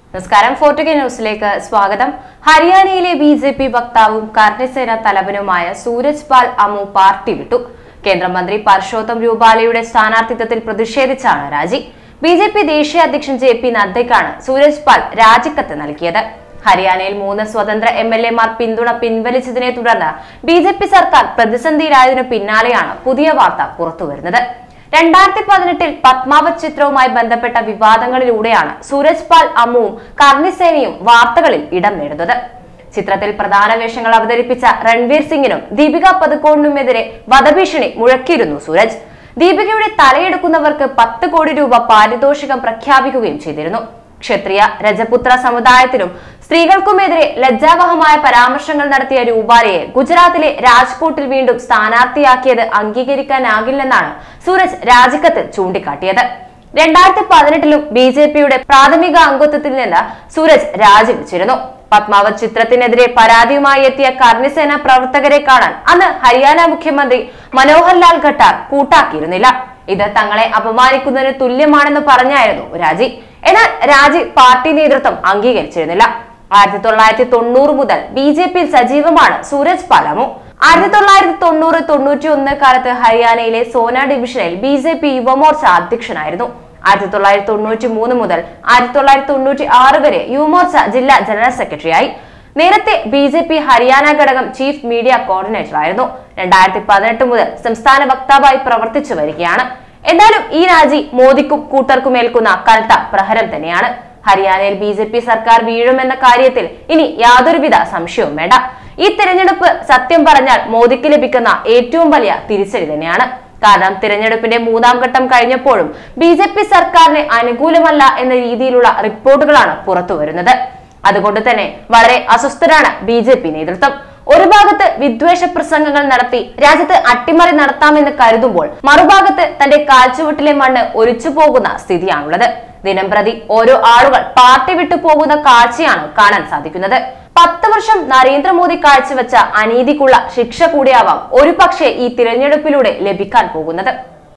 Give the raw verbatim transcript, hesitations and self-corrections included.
നമസ്കാരം. ഫോർട്ടുഗേ ന്യൂസിലേക്ക് സ്വാഗതം. ഹരിയാനയിലെ ബി ജെ പി വക്താവും കർണിസേന തലവനുമായ സൂരജ് പാൽ അമു പാർട്ടി വിട്ടു. കേന്ദ്രമന്ത്രി പർഷോത്തം രൂപാലയുടെ സ്ഥാനാർത്ഥിത്വത്തിൽ പ്രതിഷേധിച്ചാണ് രാജി. ബി ജെ പി ദേശീയ അധ്യക്ഷൻ ജെ പി നദ്ദയ്ക്കാണ് സൂരജ് പാൽ രാജിക്കത്ത് നൽകിയത്. ഹരിയാനയിൽ മൂന്ന് സ്വതന്ത്ര എം എൽ എമാർ പിന്തുണ പിൻവലിച്ചതിനെ തുടർന്ന് ബി ജെ പി സർക്കാർ പ്രതിസന്ധിയിലായതിനു പിന്നാലെയാണ് പുതിയ വാർത്ത പുറത്തുവരുന്നത്. രണ്ടായിരത്തി പതിനെട്ടിൽ പത്മാവത് ചിത്രവുമായി ബന്ധപ്പെട്ട വിവാദങ്ങളിലൂടെയാണ് സൂരജ് പാൽ അമ്മുവും കർണിസേനയും വാർത്തകളിൽ ഇടം നേടുന്നത്. ചിത്രത്തിൽ പ്രധാന വേഷങ്ങൾ അവതരിപ്പിച്ച രൺവീർ സിംഗിനും ദീപിക പദുക്കോണിനുമെതിരെ വധഭീഷണി മുഴക്കിയിരുന്നു സൂരജ്. ദീപികയുടെ തലയെടുക്കുന്നവർക്ക് പത്ത് കോടി രൂപ പാരിതോഷികം പ്രഖ്യാപിക്കുകയും ചെയ്തിരുന്നു. ക്ഷത്രിയ രജപുത്ര സമുദായത്തിനും സ്ത്രീകൾക്കുമെതിരെ ലജ്ജാവഹമായ പരാമർശങ്ങൾ നടത്തിയ രൂപാലയെ ഗുജറാത്തിലെ രാജ്കോട്ടിൽ വീണ്ടും സ്ഥാനാർത്ഥിയാക്കിയത് അംഗീകരിക്കാനാകില്ലെന്നാണ് സൂരജ് രാജിക്കത്തിൽ ചൂണ്ടിക്കാട്ടിയത്. രണ്ടായിരത്തി പതിനെട്ടിലും ബി ജെ പിയുടെ പ്രാഥമിക അംഗത്വത്തിൽ നിന്ന് സൂരജ് രാജിവെച്ചിരുന്നു. പത്മാവത് ചിത്രത്തിനെതിരെ പരാതിയുമായി എത്തിയ കർണിസേന പ്രവർത്തകരെ കാണാൻ അന്ന് ഹരിയാന മുഖ്യമന്ത്രി മനോഹർ ലാൽ ഖട്ടാർ കൂട്ടാക്കിയിരുന്നില്ല. ഇത് തങ്ങളെ അപമാനിക്കുന്നതിന് തുല്യമാണെന്ന് പറഞ്ഞായിരുന്നു രാജി. എന്നാൽ രാജി പാർട്ടി നേതൃത്വം അംഗീകരിച്ചിരുന്നില്ല. ആയിരത്തി തൊള്ളായിരത്തി തൊണ്ണൂറ് മുതൽ ബി ജെ പിയിൽ സജീവമാണ് സൂരജ് പാൽ അമു. ആയിരത്തി തൊള്ളായിരത്തി തൊണ്ണൂറ് തൊണ്ണൂറ്റി ഒന്ന് കാലത്ത് ഹരിയാനയിലെ സോന ഡിവിഷനിൽ ബി ജെ പി യുവമോർച്ച അധ്യക്ഷനായിരുന്നു. ആയിരത്തി തൊള്ളായിരത്തി തൊണ്ണൂറ്റി മൂന്ന് മുതൽ ആയിരത്തി തൊള്ളായിരത്തി തൊണ്ണൂറ്റി ആറ് വരെ യുവമോർച്ച ജില്ലാ ജനറൽ സെക്രട്ടറിയായി. നേരത്തെ ബി ജെ പി ഹരിയാന ഘടകം ചീഫ് മീഡിയ കോർഡിനേറ്റർ ആയിരുന്നു. രണ്ടായിരത്തി പതിനെട്ട് മുതൽ സംസ്ഥാന വക്താവായി പ്രവർത്തിച്ചു വരികയാണ്. എന്തായാലും ഈ രാജി മോദിക്കും കൂട്ടർക്കും ഏൽക്കുന്ന കനത്ത പ്രഹരം തന്നെയാണ്. ഹരിയാനയിൽ ബി ജെ പി സർക്കാർ വീഴുമെന്ന കാര്യത്തിൽ ഇനി യാതൊരുവിധ സംശയവും വേണ്ട. ഈ തിരഞ്ഞെടുപ്പ് സത്യം പറഞ്ഞാൽ മോദിക്ക് ലഭിക്കുന്ന ഏറ്റവും വലിയ തിരിച്ചടി തന്നെയാണ്. കാരണം തിരഞ്ഞെടുപ്പിന്റെ മൂന്നാം ഘട്ടം കഴിഞ്ഞപ്പോഴും ബി ജെ പി സർക്കാരിന് അനുകൂലമല്ല എന്ന രീതിയിലുള്ള റിപ്പോർട്ടുകളാണ് പുറത്തു വരുന്നത്. അതുകൊണ്ട് തന്നെ വളരെ അസ്വസ്ഥരാണ് ബി ജെ പി നേതൃത്വം. ഒരു ഭാഗത്ത് വിദ്വേഷ പ്രസംഗങ്ങൾ നടത്തി രാജ്യത്ത് അട്ടിമറി നടത്താമെന്ന് കരുതുമ്പോൾ മറുഭാഗത്ത് തന്റെ കാൽച്ചുവട്ടിലെ മണ്ണ് ഒലിച്ചു പോകുന്ന സ്ഥിതിയാണുള്ളത്. ദിനം പ്രതി ഓരോ ആളുകൾ പാർട്ടി വിട്ടു പോകുന്ന കാഴ്ചയാണ് കാണാൻ സാധിക്കുന്നത്. പത്ത് വർഷം നരേന്ദ്രമോദി കാഴ്ചവെച്ച അനീതിക്കുള്ള ശിക്ഷ കൂടിയാവാം ഒരു പക്ഷേ ഈ തിരഞ്ഞെടുപ്പിലൂടെ ലഭിക്കാൻ പോകുന്നത്.